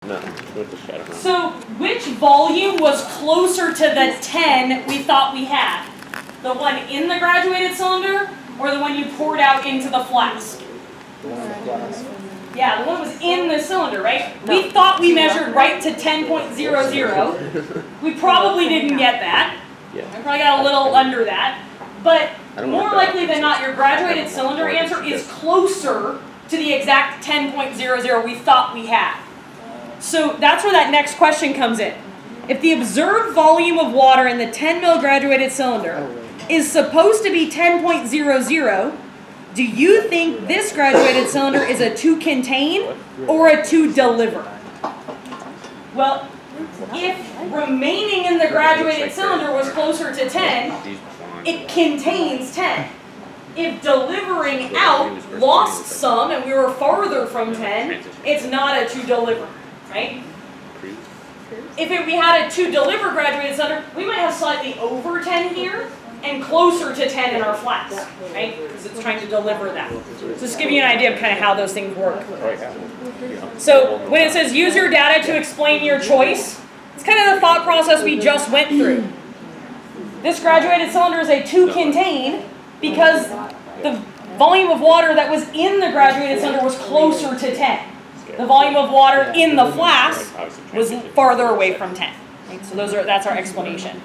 No, with the shadow. So, which volume was closer to the 10 we thought we had? The one in the graduated cylinder, or the one you poured out into the flask? Yeah, the one that was in the cylinder, right? No. We thought we measured right to 10.00. We probably didn't get that. Yeah. We probably got a little under that. But more likely than not, your graduated cylinder answer is closer to the exact 10.00 we thought we had. So that's where that next question comes in. If the observed volume of water in the 10 ml graduated cylinder is supposed to be 10.00, do you think this graduated cylinder is a to contain or a to deliver? Well, if remaining in the graduated cylinder was closer to 10, it contains 10. If delivering out lost some and we were farther from 10, it's not a to deliver, right? If we had a to deliver graduated cylinder, we might have slightly over 10 here and closer to 10 in our flask, right? Because it's trying to deliver that. So just give you an idea of kind of how those things work. So when it says use your data to explain your choice, it's kind of the thought process we just went through. This graduated cylinder is a to contain because the volume of water that was in the graduated cylinder was closer to 10. The volume of water in the flask was farther away from 10. Right? So that's our explanation.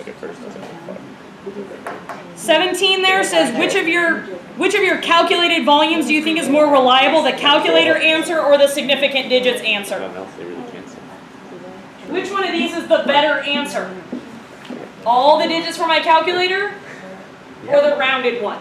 17 there says, which of your calculated volumes do you think is more reliable, the calculator answer or the significant digits answer? Which one of these is the better answer? All the digits for my calculator or the rounded one?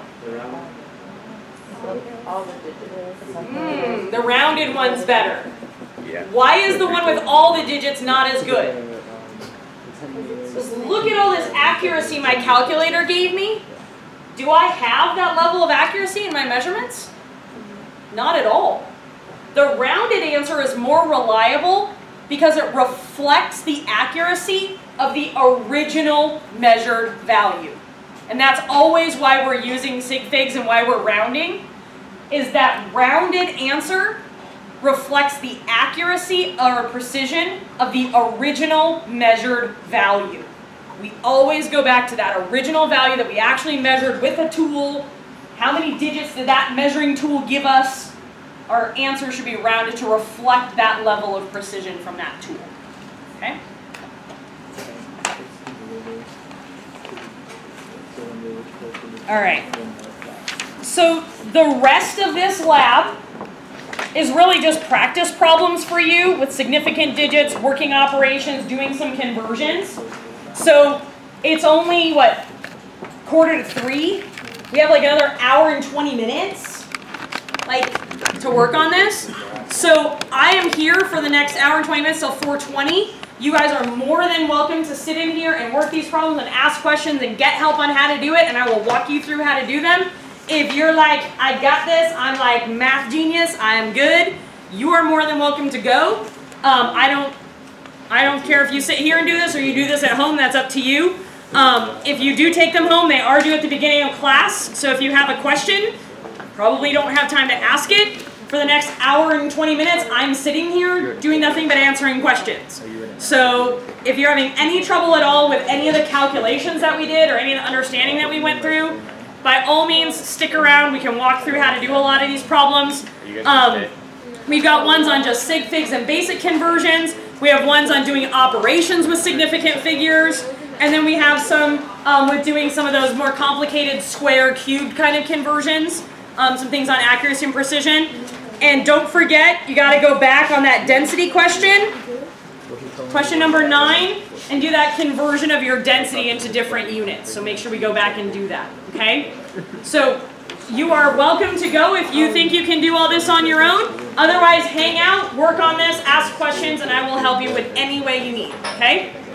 The rounded one's better. Why is the one with all the digits not as good? Just look at all this accuracy my calculator gave me. Do I have that level of accuracy in my measurements? Not at all. The rounded answer is more reliable because it reflects the accuracy of the original measured value. And that's always why we're using sig figs and why we're rounding, is that rounded answer reflects the accuracy or precision of the original measured value. We always go back to that original value that we actually measured with a tool. How many digits did that measuring tool give us? Our answer should be rounded to reflect that level of precision from that tool. Okay? All right. So the rest of this lab is really just practice problems for you with significant digits, working operations, doing some conversions. So it's only, what, 2:45? We have like another hour and 20 minutes to work on this. So I am here for the next hour and 20 minutes till 4:20. You guys are more than welcome to sit in here and work these problems and ask questions and get help on how to do it, and I will walk you through how to do them. If you're like, I got this, I'm like math genius, I am good, you are more than welcome to go. I don't care if you sit here and do this or you do this at home, that's up to you. If you do take them home, they are due at the beginning of class, so if you have a question, probably don't have time to ask it. For the next hour and 20 minutes, I'm sitting here doing nothing but answering questions. So if you're having any trouble at all with any of the calculations that we did or any of the understanding that we went through, by all means, stick around. We can walk through how to do a lot of these problems. We've got ones on just sig figs and basic conversions. We have ones on doing operations with significant figures. And then we have some with doing some of those more complicated square, cube kind of conversions. Some things on accuracy and precision. And don't forget, you got to go back on that density question. Question number 9. And do that conversion of your density into different units. So make sure we go back and do that, okay? So you are welcome to go if you think you can do all this on your own. Otherwise, hang out, work on this, ask questions, and I will help you with any way you need, okay?